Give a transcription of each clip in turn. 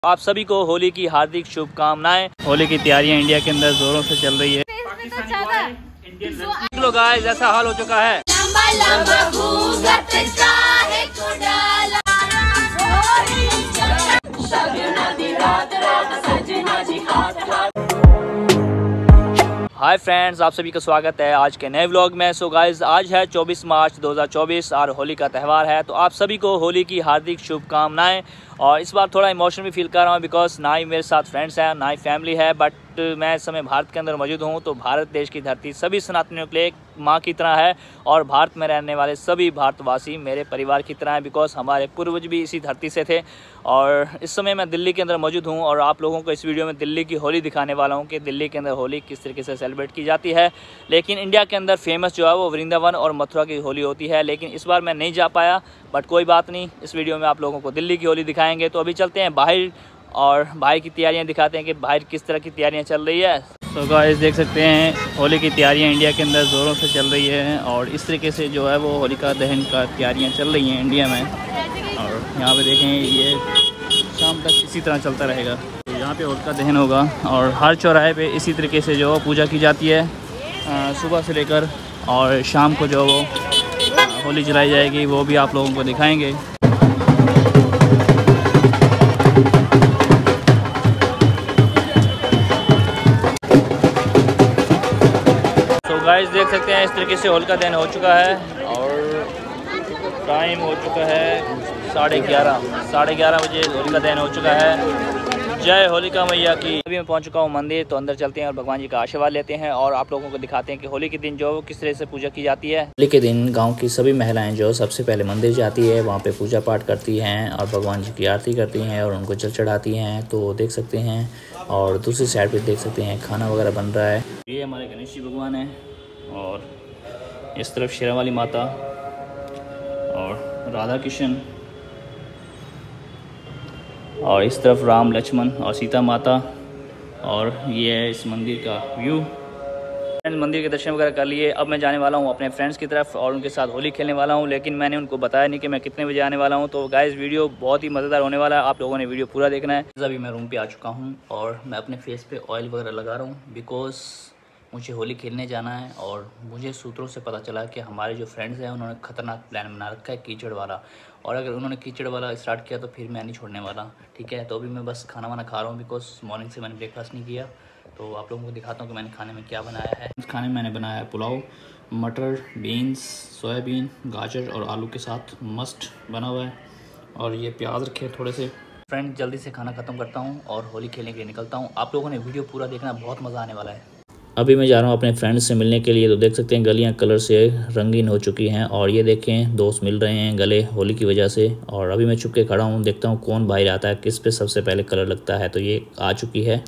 आप सभी को होली की हार्दिक शुभकामनाएं। होली की तैयारियां इंडिया के अंदर जोरों से चल रही है। लोग गाइस ऐसा हाल हो चुका है। हाय फ्रेंड्स, आप सभी का स्वागत है आज के नए व्लॉग में। सो गाइस आज है 24 मार्च 2024 और होली का त्यौहार है, तो आप सभी को होली की हार्दिक शुभकामनाएं। और इस बार थोड़ा इमोशनल भी फील कर रहा हूँ बिकॉज ना ही मेरे साथ फ्रेंड्स हैं ना ही फैमिली है, बट मैं इस समय भारत के अंदर मौजूद हूँ। तो भारत देश की धरती सभी सनातनियों के लिए एक माँ की तरह है और भारत में रहने वाले सभी भारतवासी मेरे परिवार की तरह हैं बिकॉज हमारे पूर्वज भी इसी धरती से थे। और इस समय मैं दिल्ली के अंदर मौजूद हूँ और आप लोगों को इस वीडियो में दिल्ली की होली दिखाने वाला हूँ कि दिल्ली के अंदर होली किस तरीके से सेलिब्रेट की जाती है। लेकिन इंडिया के अंदर फेमस जो है वो वृंदावन और मथुरा की होली होती है, लेकिन इस बार मैं नहीं जा पाया, बट कोई बात नहीं, इस वीडियो में आप लोगों को दिल्ली की होली दिखाएंगे। तो अभी चलते हैं बाहर और बाहर की तैयारियां दिखाते हैं कि बाहर किस तरह की तैयारियां चल रही है। तो गाइस देख सकते हैं होली की तैयारियां इंडिया के अंदर ज़ोरों से चल रही है और इस तरीके से जो है वो होलिका दहन का तैयारियां चल रही हैं इंडिया में। और यहाँ पे देखें ये शाम तक इसी तरह चलता रहेगा। तो यहाँ पे होलिका दहन होगा और हर चौराहे पे इसी तरीके से जो पूजा की जाती है सुबह से लेकर, और शाम को जो वो होली जलाई जाएगी वो भी आप लोगों को दिखाएंगे। गाइस देख सकते हैं इस तरीके से होलिका दहन हो चुका है और टाइम हो चुका है 11:30 बजे होलिका दहन हो चुका है। जय होलिका मैया की। अभी मैं पहुंच चुका हूं मंदिर, तो अंदर चलते हैं और भगवान जी का आशीर्वाद लेते हैं और आप लोगों को दिखाते हैं कि होली के दिन जो किस तरह से पूजा की जाती है। होली के दिन गांव की सभी महिलाएं जो सबसे पहले मंदिर जाती है, वहां पे पूजा पाठ करती हैं और भगवान जी की आरती करती हैं और उनको जल चढ़ाती हैं। तो देख सकते हैं और दूसरी साइड पे देख सकते हैं खाना वगैरह बन रहा है। ये हमारे गणेश जी भगवान है और इस तरफ शेरावाली माता और राधा कृष्ण और इस तरफ राम लक्ष्मण और सीता माता। और ये है इस मंदिर का व्यू। मंदिर के दर्शन वगैरह कर लिए। अब मैं जाने वाला हूँ अपने फ्रेंड्स की तरफ और उनके साथ होली खेलने वाला हूँ, लेकिन मैंने उनको बताया नहीं कि मैं कितने बजे आने वाला हूँ। तो गाइस वीडियो बहुत ही मज़ेदार होने वाला है, आप लोगों ने वीडियो पूरा देखना है। अभी मैं रूम पे आ चुका हूँ और मैं अपने फेस पे ऑयल वगैरह लगा रहा हूँ बिकॉज मुझे होली खेलने जाना है। और मुझे सूत्रों से पता चला कि हमारे जो फ्रेंड्स हैं उन्होंने ख़तरनाक प्लान बना रखा है कीचड़ वाला, और अगर उन्होंने कीचड़ वाला स्टार्ट किया तो फिर मैं नहीं छोड़ने वाला, ठीक है। तो अभी मैं बस खाना वाना खा रहा हूँ बिकॉज मॉर्निंग से मैंने ब्रेकफास्ट नहीं किया। तो आप लोगों को दिखाता हूँ कि मैंने खाने में क्या बनाया है। इस खाने में मैंने बनाया है पुलाव, मटर, बीन्स, सोयाबीन, गाजर और आलू के साथ मस्त बना हुआ है, और ये प्याज रखे थोड़े से। फ्रेंड जल्दी से खाना ख़त्म करता हूँ और होली खेलने के लिए निकलता हूँ। आप लोगों ने वीडियो पूरा देखना, बहुत मज़ा आने वाला है। अभी मैं जा रहा हूँ अपने फ्रेंड्स से मिलने के लिए। तो देख सकते हैं गलियाँ कलर से रंगीन हो चुकी हैं और ये देखें दोस्त मिल रहे हैं गले होली की वजह से। और अभी मैं छुप के खड़ा हूँ, देखता हूँ कौन बाहर आता है, किस पे सबसे पहले कलर लगता है। तो ये आ चुकी है।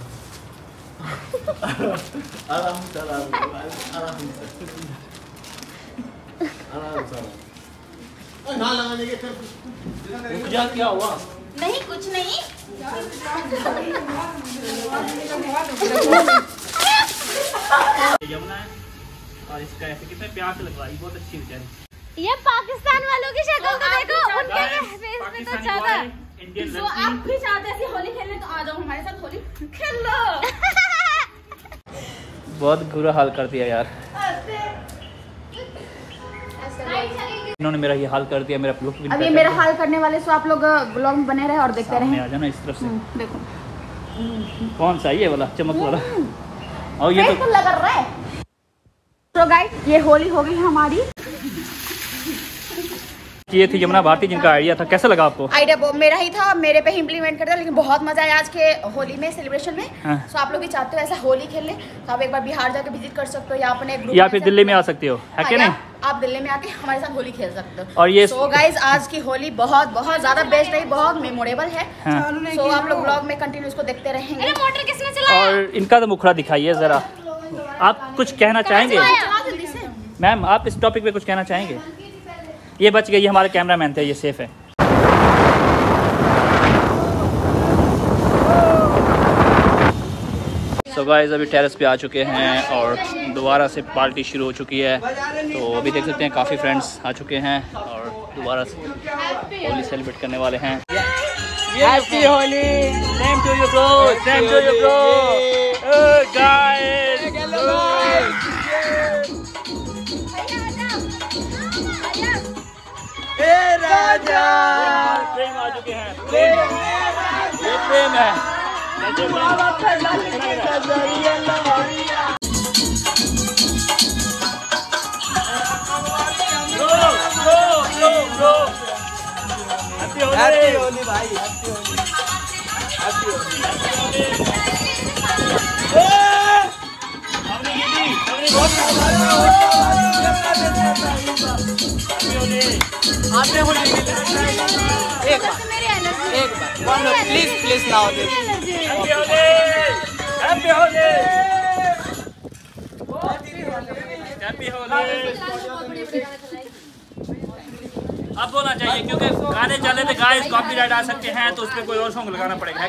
क्या हुआ? नहीं कुछ नहीं। यमुना है और इसका ऐसे कितने प्यार से लगवाई, बहुत अच्छी बेचारी। ये पाकिस्तान वालों की शक्ल तो देखो, उनके फेस में तो ज्यादा। तो आप भी चाहते ऐसी होली खेलने तो आ जाओ हमारे साथ होली खेल लो। बहुत बुरा हाल कर दिया यार, इन्होंने मेरा ये हाल कर दिया। मेरा लुक भी अभी मेरा हाल करने वाले सो आप लोग ब्लॉग में बने रहे और देखते रहे। आ जाना इस तरफ से। देखो कौन सा ये वाला चमक वाला, और ये तो लग रहा है। तो गाइस ये होली हो गई हमारी। ये थी यमुना भारती जिनका आइडिया था। कैसा लगा आपको? आइडिया मेरा ही था, मेरे पे ही इम्प्लीमेंट कर दिया, लेकिन बहुत मजा आया आज के होली में सेलिब्रेशन में। सो आप लोग भी चाहते हो ऐसा होली खेलने तो आप एक बार बिहार जाके विजिट कर सकते हो या अपने ग्रुप या फिर दिल्ली में आ सकते हो, है कि नहीं? आप दिल्ली में आके हमारे साथ होली खेल सकते हो। और ये सो गाइस आज की होली बहुत बहुत ज्यादा बेस्ट रही, बहुत मेमोरेबल है। सो आप लोग ब्लॉग में कंटिन्यू इसको देखते रहेंगे। मोटर किसने चलाया? और इनका तो मुखड़ा दिखाइए जरा, आप कुछ कहना चाहेंगे मैम? आप इस टॉपिक पे कुछ कहना चाहेंगे? ये बच गई, हमारे कैमरामैन थे, ये सेफ है। सो गाइस अभी टेरेस पे आ चुके हैं और दोबारा से पार्टी शुरू हो चुकी है। तो अभी देख सकते हैं काफ़ी फ्रेंड्स आ चुके हैं और दोबारा से होली सेलिब्रेट करने वाले हैं। Happy Holi. Same to you bro, same to you bro. Guys ए राजा प्रेम आ चुके हैं। प्रेम, ये प्रेम है। हैप्पी होली भाई, हैप्पी होली, हैप्पी होली। आपने होली एक बार प्लीज प्लीज ना Holi. Happy Holi, happy Holi, happy Holi. अब बोलना चाहिए क्योंकि गाने चले थे गाइस, कॉपीराइट आ सकते हैं, तो उस पर कोई और सॉन्ग लगाना पड़ेगा।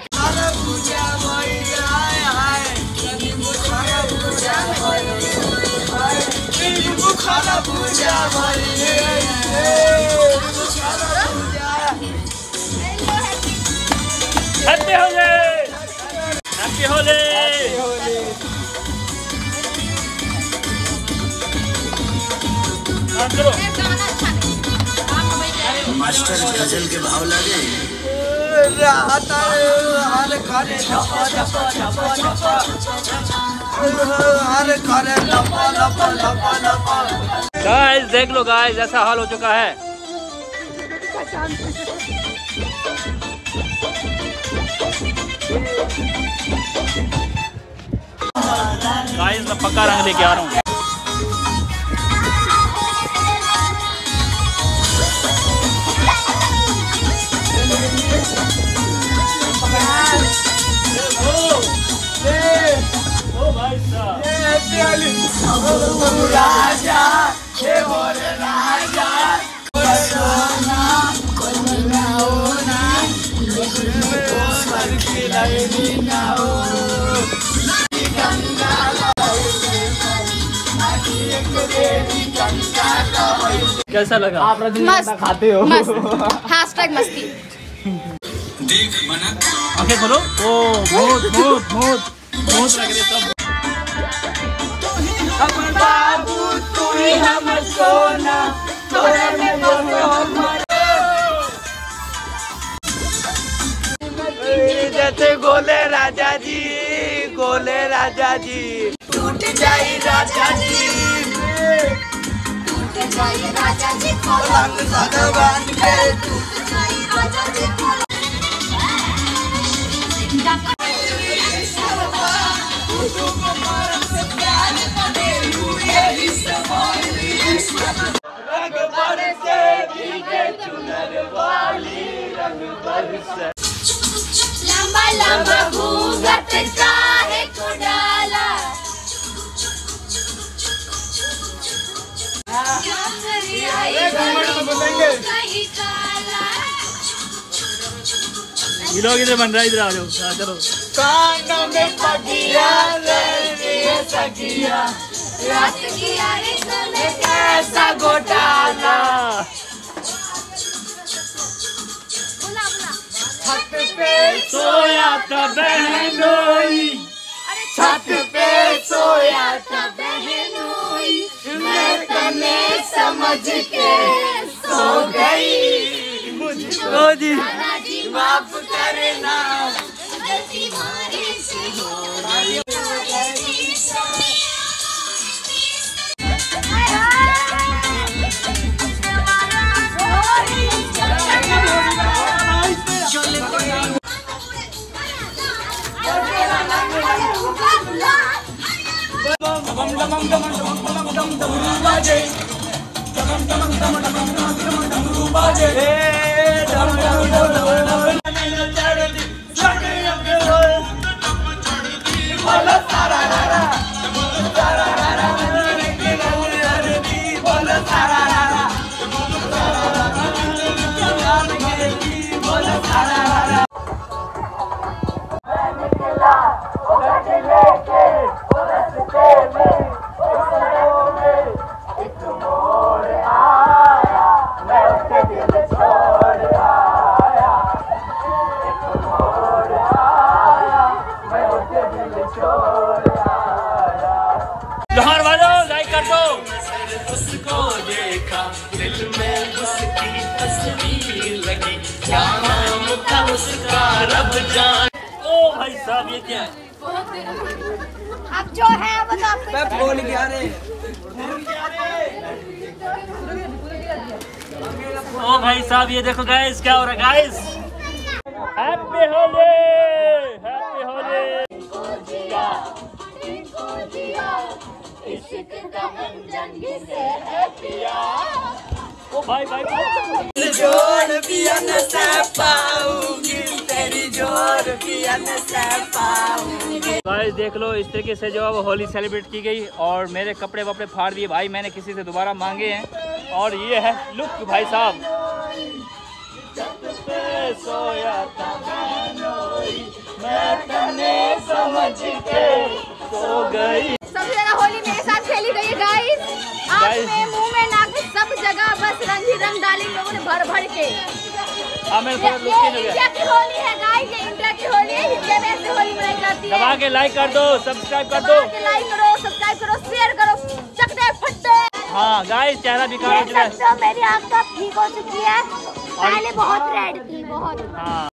Happy Holi, happy Holi. Master गजल के भाव लगे गाइस देख लो गाइस, ऐसा हाल हो चुका है। गाइस मैं पक्का रंग लेके आ रहा हूँ। राजा हे बोले राजा कैसा लगा? आप मस्त खाते हो? मस्त हैशटैग मस्ती। देख मना आंखें खोलो। ओ बहुत बहुत बहुत बहुत लग रहे सब। हमर बाबू तू ही हमर सोना, तोरे में जैसे गोले राजा जी, गोले राजा जी, टूट जाई राजा जी, टूट जाई राजा जी, पलंग सगवान के टूट जाई राजा जी। लंबा लंबा घूंघट काहे को डाला, ये लोग इधर बन रहा है, इधर आ जाओ। चलो कानों में पगिया ले सगिया, रात की आड़ी में कैसा घोटाला, छत पे सोया था बहनोई, छत पे सोया था बहनोई, मैं तने समझ के सो गई, मुझको जी माफ करना, गलती हमारी से हो गई। ओ भाई साहब ये क्या है? अब जो है वो तो आपको बोल गया रे। ओ भाई साहब ये देखो गाइस क्या हो रहा है guys. Happy Holi, happy Holi. ओ भाई भाई जोड़ पिया न सह पाऊंगी, तेरी जोड़ पिया न सह पाऊंगी। गाइस देख लो इस तरीके से जो है वो होली सेलिब्रेट की गई और मेरे कपड़े वपड़े फाड़ दिए भाई, मैंने किसी से दोबारा मांगे हैं। और ये है लुक भाई साहब। सोया मैं तने समझ के सो गई। सबसे ज्यादा होली मेरे साथ खेली गई है गाइस। आँख में, मुंह में, नाक में, सब जगह बस रंग ही रंग डाले लोगों ने भर भर के। ये इंडिया की होली है गाइस, ये इंडिया की होली है। इंडिया में ऐसे होली मनाई जाती है। दबा के लाइक कर दो, सब्सक्राइब कर दो, लाइक करो, सब्सक्राइब करो, शेयर करो, चकते फटते। हाँ गाइस चेहरा दिखा तो मेरी आँख तो ठीक हो चुकी है, पहले बहुत रेड थी बहुत। हाँ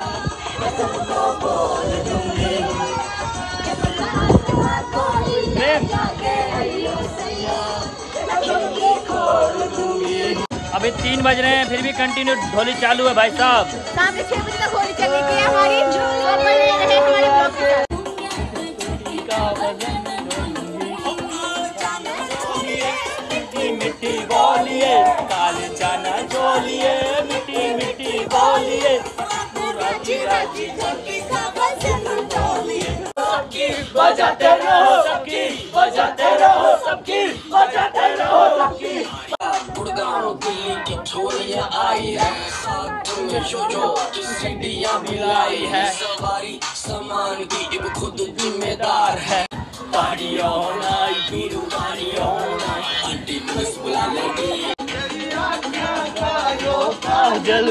अभी 3 बज रहे हैं फिर भी कंटिन्यू होली चालू है भाई साहब। शाम के 6 बजे तक होली चल रही है हमारी। तो बने रहे हमारे ब्लॉग के साथ। मिट्टी बोलिए काले जाना जोलिए, मिट्टी मिट्टी बोलिए बजाते रहो सबकी, बजाते रहो सबकी, बजाते रहो सबकी। गुड़गांव दिल्ली की छोरियां आई है, साथ में जो की सीढ़ियां भी लाई है, सवारी सामान की एक खुद जिम्मेदार है। ताड़ियों नाई बीरू ताड़ियों नाई, आंटी पुलिस बुला लेगी काजल।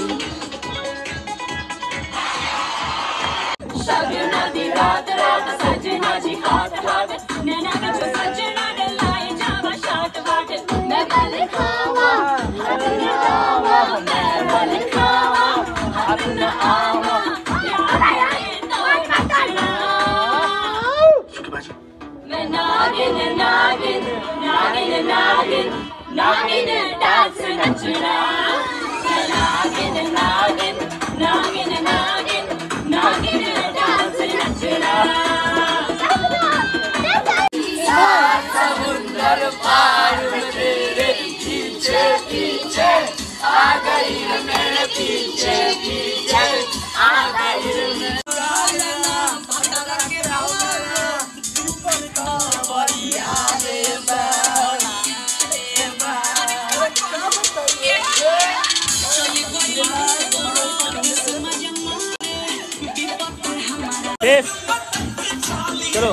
सजना दी रात रात सजना जी हाथ हाथ नैना विच सजना दे लाए जावा शाट वाट। मैं बल खावा हाथ न आवा, मैं बल खावा हाथ न आवा, मैं नागिन नागिन नागिन नागिन नागिन डांस नचना, मैं नागिन नागिन नागिन नागिन नागिन डांस नचना। समुंदर पार में तेरे पीछे पीछे आ गई मेरे पीछे पीछे आ गई। चलो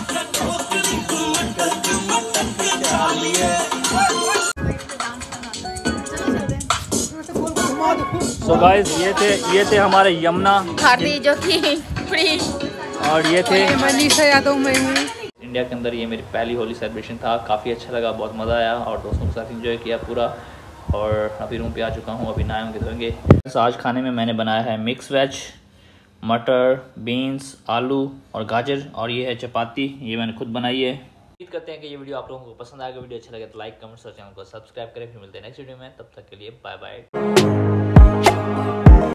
सो गाइस ये थे हमारे यमुना भारती जो कि फ्री और ये थे मनीषा यादव। मैं हूँ इंडिया के अंदर। ये मेरी पहली होली सेलिब्रेशन था, काफ़ी अच्छा लगा, बहुत मज़ा आया और दोस्तों के साथ एंजॉय किया पूरा। और अभी रूम पे आ चुका हूँ, अभी नहाए होंगे धोएंगे। आज खाने में मैंने बनाया है मिक्स वेज, मटर, बीन्स, आलू और गाजर, और ये है चपाती, ये मैंने खुद बनाई है। उम्मीद करते हैं कि ये वीडियो आप लोगों को पसंद आएगा। वीडियो अच्छा लगे तो लाइक कमेंट और चैनल को सब्सक्राइब करें। फिर मिलते हैं नेक्स्ट वीडियो में, तब तक के लिए बाय बाय।